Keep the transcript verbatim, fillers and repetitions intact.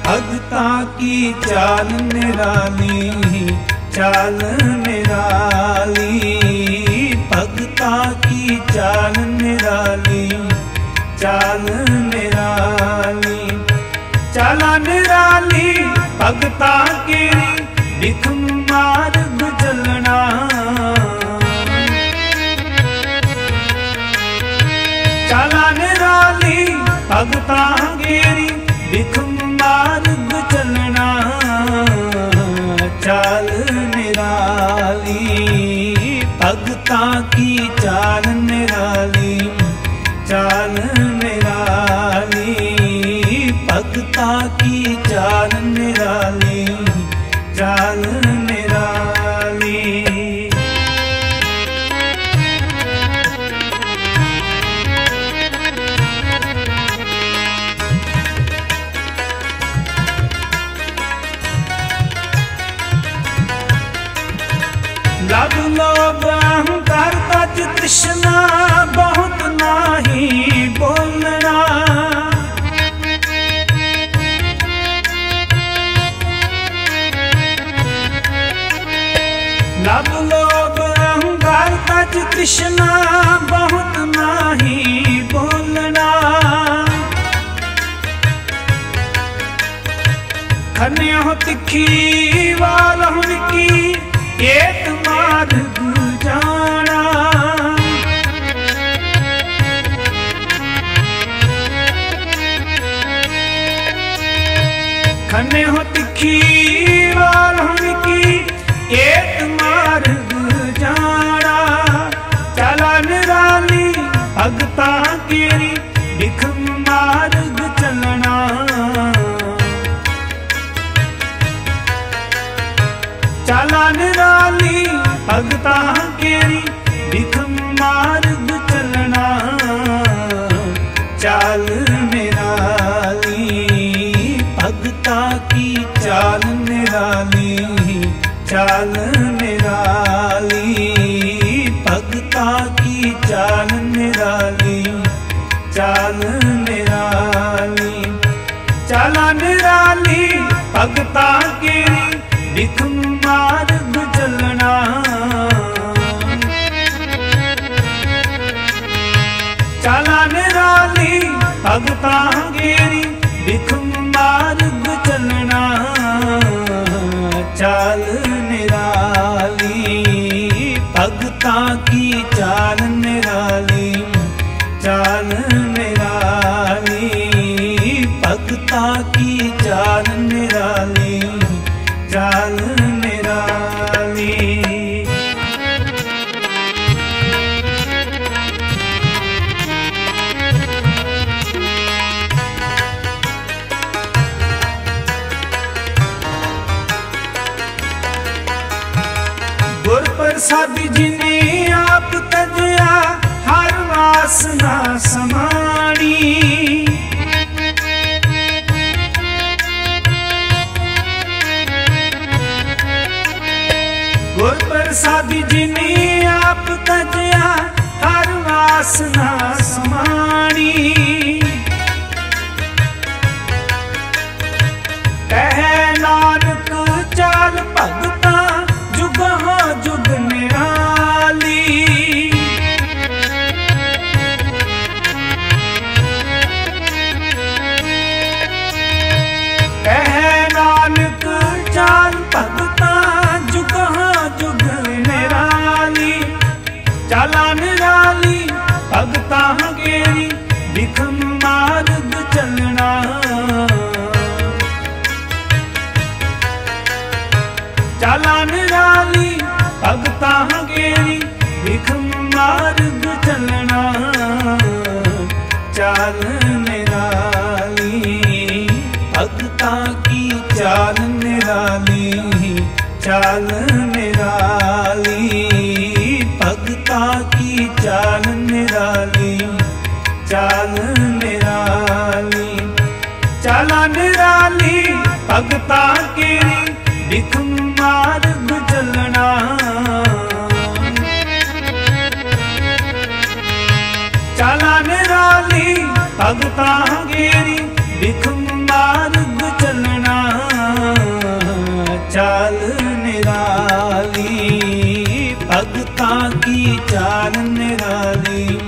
भगता की चाल निराली, चाल निराली, भगता की चाल निराली, चाल निराली, चाला निराली भगता की दिख मार्ग चलना। चाला निराली भगता की दिख मार्ग चलना। चाल निराली भगता की चाल निराली, चाल निराली, भगता की चाल निराली, चाल निराली। लव लोभ अहंकार तज तृष्णा बहुत नाही बोलना। लव लोभ अहंकार तज तृष्णा बहुत नाही बोलना। खन्यो तिखी वालहुन की एक मार्ग जाना। खने हो तिखी वालहुन की एक मार्ग जाना। चाला निराली भगता की दिख मार्ग चलना। चाला निराली भगता केरी दिख मार्ग चलना। चाल निराली भगता की चाल निराली, चाल निराली, भगता की चाल निराली, चाल निराली, चाला निराली भगता केरी दिख मार्ग चलना। चाला निराली भगता गेरी दिख मार्ग चलना। चाल निराली भगता की चाल निराली, चाल निराली, भगता की चाल निराली, चाल निराली। गुर प्रसाद जिने आप तजया हर वासना समाणी। गुर प्रसाद जिने आप तजया हर वासना समाणी। कह नानक चाल भगता जुग हो जुग निराली। कह नानक चाल भगता जुग हो जुग निराली। चाला निराली भगता गेरी दिख मार्ग चलना। चाला निराली भगता गेरी दिख मार्ग चलना। चाल निराली भगता की चाल निराली, चाल निराली, भगता की चाल निराली, चाल निराली, चाला निराली भगता केरी दिख मार्ग चलना। चाला निराली भगता गेरी दिख मार्ग चलना। चाल निराली।